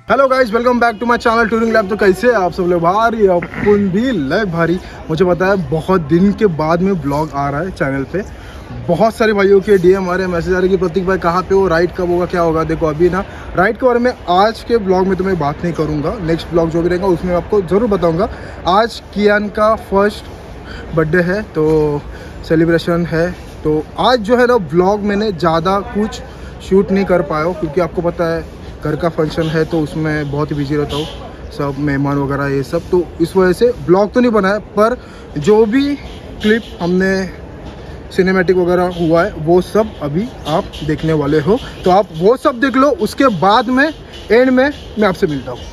Hello guys, welcome back to my channel touring lab. तो कैसे आप सब लोग? भारी अपन भी लय भारी। मुझे पता है बहुत दिन के बाद में ब्लॉग आ रहा है चैनल पे। बहुत सारे भाइयों के डीएम आ रहे हैं, मैसेज आ रहे हैं कि प्रतीक भाई कहाँ पे हो, राइड कब होगा, क्या होगा। देखो अभी ना राइड के बारे में आज के ब्लॉग में तो मैं बात नहीं करूँगा। नेक्स्ट ब्लॉग जो भी रहेगा उसमें आपको ज़रूर बताऊँगा। आज कियान का फर्स्ट बर्थडे है तो सेलिब्रेशन है। तो आज जो है ना ब्लॉग मैंने ज़्यादा कुछ शूट नहीं कर पाया हूँ, क्योंकि आपको पता है घर का फंक्शन है तो उसमें बहुत ही बिजी रहता हूँ, सब मेहमान वगैरह ये सब। तो इस वजह से ब्लॉग तो नहीं बनाया, पर जो भी क्लिप हमने सिनेमैटिक वगैरह हुआ है वो सब अभी आप देखने वाले हो। तो आप वो सब देख लो, उसके बाद में एंड में मैं आपसे मिलता हूँ।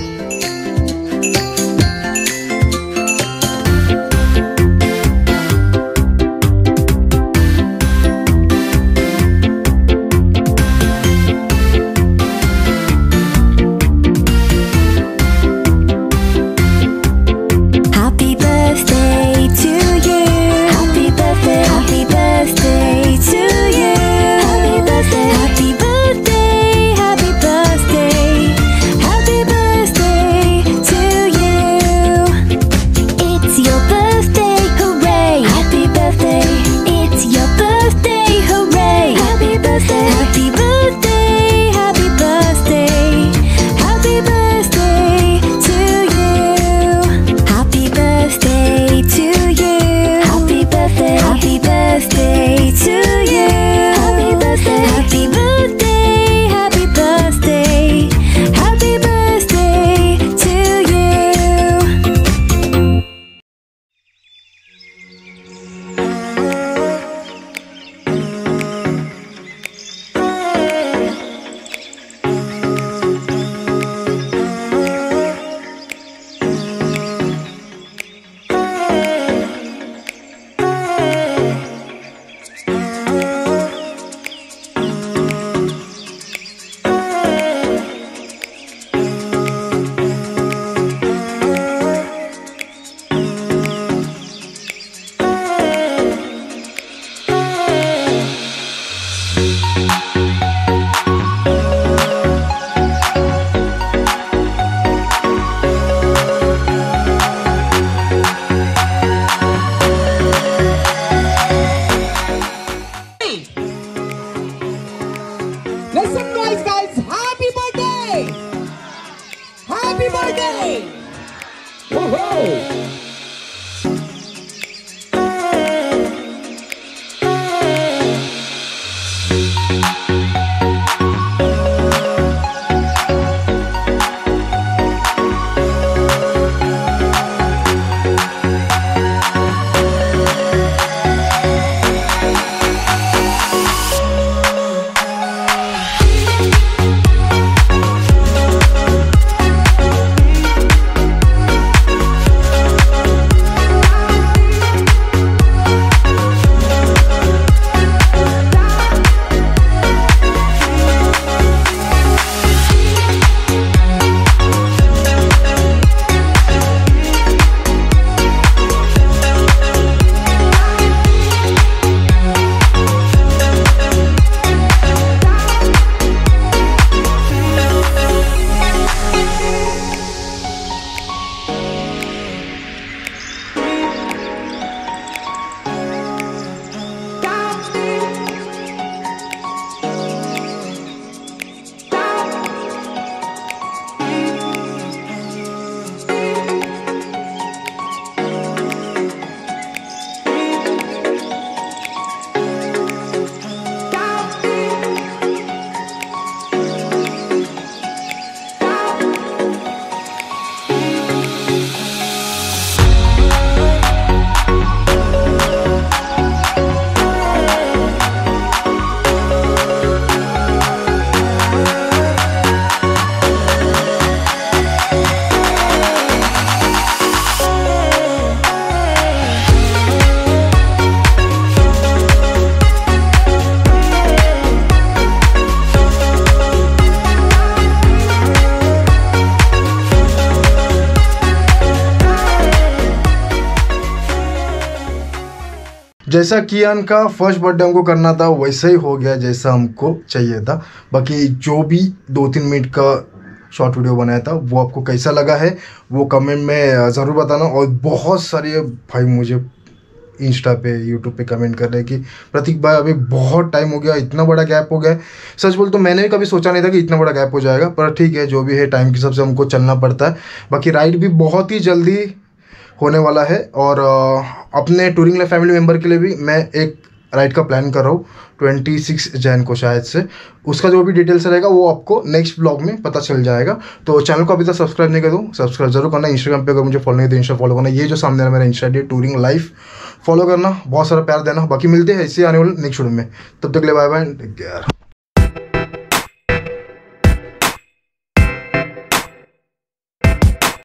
जैसा कियान का फर्स्ट बर्थडे हमको करना था वैसा ही हो गया जैसा हमको चाहिए था। बाकी जो भी 2-3 मिनट का शॉर्ट वीडियो बनाया था, वो आपको कैसा लगा है वो कमेंट में ज़रूर बताना। और बहुत सारे भाई मुझे इंस्टा पे यूट्यूब पे कमेंट कर रहे हैं कि प्रतीक भाई अभी बहुत टाइम हो गया, इतना बड़ा गैप हो गया। सच बोल तो मैंने भी कभी सोचा नहीं था कि इतना बड़ा गैप हो जाएगा, पर ठीक है, जो भी है टाइम के हिसाब से हमको चलना पड़ता है। बाकी राइड भी बहुत ही जल्दी होने वाला है, और अपने टूरिंग लाइफ फैमिली मेम्बर के लिए भी मैं एक राइड का प्लान कर रहा हूँ 26 जैन को शायद से। उसका जो भी डिटेल्स रहेगा वो आपको नेक्स्ट ब्लॉग में पता चल जाएगा। तो चैनल को अभी तक सब्सक्राइब नहीं कर दो, सब्सक्राइब जरूर करना। इंस्टाग्राम पे अगर मुझे फॉलो नहीं तो इंस्टा फॉलो करना। ये जो सामने मेरा इंस्टा है टूरिंग लाइफ, फॉलो करना, बहुत सारा प्यार देना। बाकी मिलते हैं इससे आने वाले नेक्स्ट वीडियो में, तब तक ले बाय बाय, टेक केयर।